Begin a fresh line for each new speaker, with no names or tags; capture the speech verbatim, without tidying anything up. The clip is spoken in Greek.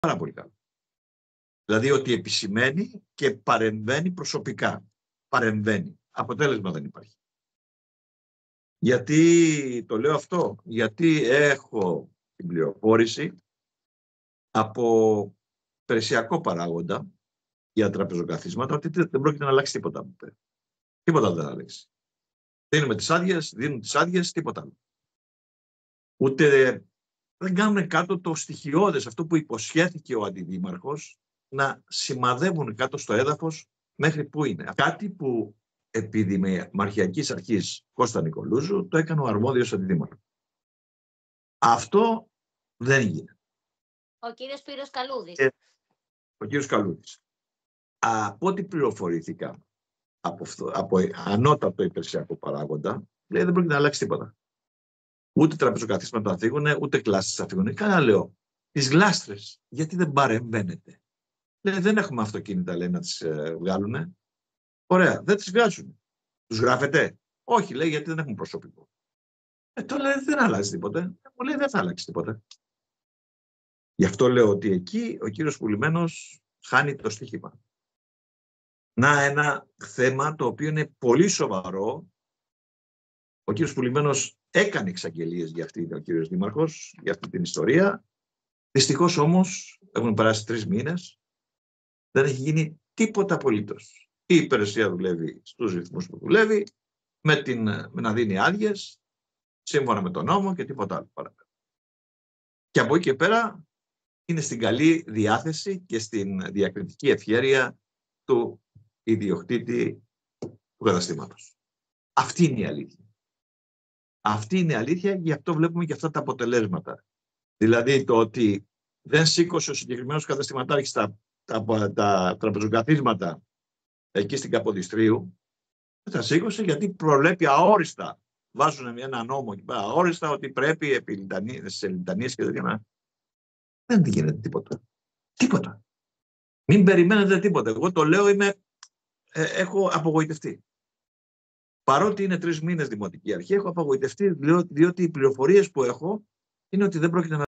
πάρα πολύ καλό. Δηλαδή ότι επισημαίνει και παρεμβαίνει προσωπικά. Παρεμβαίνει. Αποτέλεσμα δεν υπάρχει. Γιατί το λέω αυτό? Γιατί έχω την πληροφόρηση από υπηρεσιακό παράγοντα για τραπεζοκαθίσματα ότι δεν πρόκειται να αλλάξει τίποτα. Τίποτα δεν θα αλλάξει. Δίνουμε τις άδειες, δίνουν τις άδειες, τίποτα άλλο. Ούτε δεν κάνουν κάτω το στοιχειώδες, αυτό που υποσχέθηκε ο αντιδήμαρχος, να σημαδεύουν κάτω στο έδαφος μέχρι πού είναι. Κάτι που επί Δημαρχιακής Αρχής Κώστα Νικολούζου το έκανε ο αρμόδιος αντιδήμαρχος. Αυτό δεν γίνεται.
Ο κύριος Σπύρος Καλούδης.
Και ο κύριος Καλούδης. Από ό,τι πληροφορήθηκα από, αυτό, από ανώτατο υπηρεσιακό παράγοντα, λέει δεν πρόκειται να αλλάξει τίποτα. Ούτε τραπεζοκαθίσματα θα φύγουν, ούτε κλάσεις θα φύγουν. Κάνα λέω, τις γλάστρες, γιατί δεν παρεμβαίνετε? Λέει, δεν έχουμε αυτοκίνητα, λέει, να τις ε, βγάλουν. Ωραία, δεν τις βγάζουν. Τους γράφετε? Όχι, λέει, γιατί δεν έχουν προσωπικό. Ε, το λέει, δεν αλλάζει τίποτα. Μου λέει, δεν θα αλλάξει τίποτα. Γι' αυτό λέω ότι εκεί ο κύριος Πουλημένος χάνει το στοίχημα. Να, ένα θέμα το οποίο είναι πολύ σοβαρό. Ο κύριος Πουλημένος έκανε εξαγγελίες για αυτή, ο κύριος Δήμαρχος, για αυτή την ιστορία. Δυστυχώς όμως, έχουν περάσει τρεις μήνες, δεν έχει γίνει τίποτα απολύτως. Η υπηρεσία δουλεύει στους ρυθμούς που δουλεύει, με, την, με να δίνει άδειες, σύμφωνα με τον νόμο και τίποτα άλλο παραπέρα. Και από εκεί και πέρα είναι στην καλή διάθεση και στην διακριτική ευχέρεια του ιδιοκτήτη του καταστήματος. Αυτή είναι η αλήθεια. Αυτή είναι η αλήθεια, γι' αυτό βλέπουμε και αυτά τα αποτελέσματα. Δηλαδή το ότι δεν σήκωσε ο συγκεκριμένος καταστηματάρχης τα, τα, τα, τα τραπεζοκαθίσματα εκεί στην Καποδιστρίου, δεν τα σήκωσε γιατί προβλέπει αόριστα. Βάζουν ένα νόμο εκεί πέρα αόριστα ότι πρέπει επί στις λιτανίες και τέτοια. Δεν γίνεται τίποτα. Τίποτα. Μην περιμένετε τίποτα. Εγώ το λέω, είμαι, ε, έχω απογοητευτεί. Παρότι είναι τρεις μήνες δημοτική αρχή, έχω απογοητευτεί, διότι οι πληροφορίες που έχω είναι ότι δεν πρόκειται να